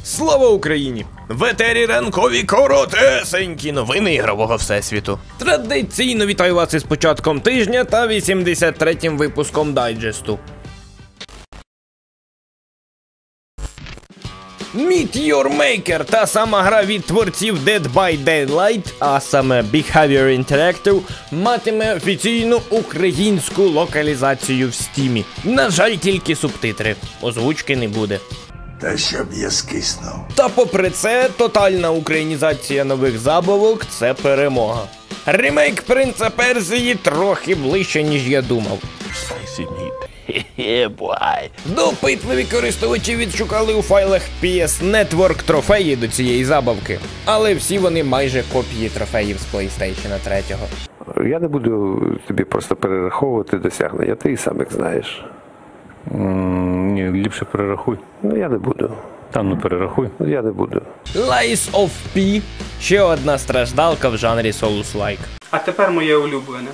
Слава Україні! В етері ранкові коротесенькі новини ігрового всесвіту. Традиційно вітаю вас із початком тижня та 83-м випуском дайджесту. Meteor Maker, та сама гра від творців Dead by Daylight, а саме Behavior Interactive, матиме офіційну українську локалізацію в Стімі. На жаль, тільки субтитри. Озвучки не буде. Та щоб я скиснув. Та попри це, тотальна українізація нових забавок – це перемога. Ремейк Принца Персії трохи ближче, ніж я думав. Допитливі користувачі відшукали у файлах PS Network трофеї до цієї забавки. Але всі вони майже копії трофеїв з PlayStation 3. Я не буду тобі просто перераховувати досягнення, ти і сам їх знаєш. Ні, ліпше перерахуй. Ну я не буду. Перерахуй. Я не буду. Lies of P – ще одна страждалка в жанрі Souls-like. А тепер моє улюблене.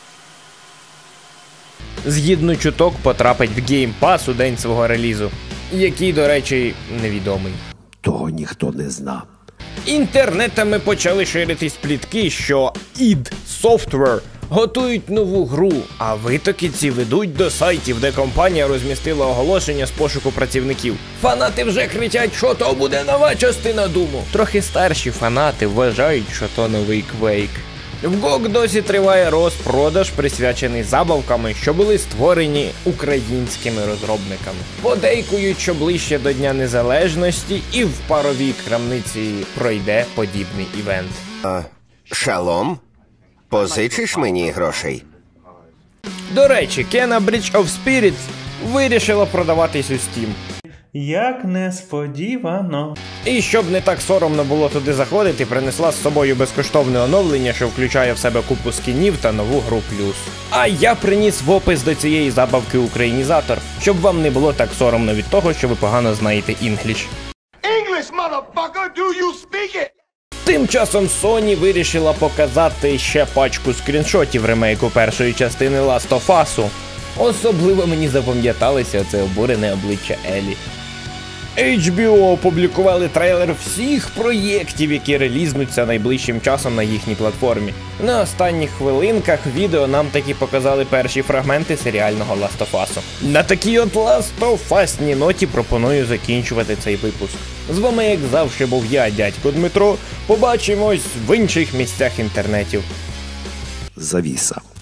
Згідно чуток, потрапить в Game Pass у день свого релізу, який, до речі, невідомий. Того ніхто не зна. Інтернетами почали ширитись плітки, що id Software готують нову гру, а витоки ці ведуть до сайтів, де компанія розмістила оголошення з пошуку працівників. Фанати вже кричать, що то буде нова частина Думу. Трохи старші фанати вважають, що то новий Quake. В GOG досі триває розпродаж, присвячений забавками, що були створені українськими розробниками. Подейкують, що ближче до Дня Незалежності і в паровій крамниці пройде подібний івент. Шалом? Позичиш мені грошей? До речі, Kena Bridge of Spirits вирішила продаватись у Steam. Як несподівано. І щоб не так соромно було туди заходити, принесла з собою безкоштовне оновлення, що включає в себе купу скінів та нову гру плюс. А я приніс в опис до цієї забавки українізатор, щоб вам не було так соромно від того, що ви погано знаєте інгліш. English, motherfucker, do you speak it? Тим часом Sony вирішила показати ще пачку скріншотів ремейку першої частини Last of Us. Особливо мені запам'яталося це обурене обличчя Елі. HBO опублікували трейлер всіх проєктів, які релізнуться найближчим часом на їхній платформі. На останніх хвилинках відео нам таки показали перші фрагменти серіального Last of Us. На такій от Last of Us ноті пропоную закінчувати цей випуск. З вами, як завжди, був я, дядько Дмитро. Побачимось в інших місцях інтернетів. Завіса.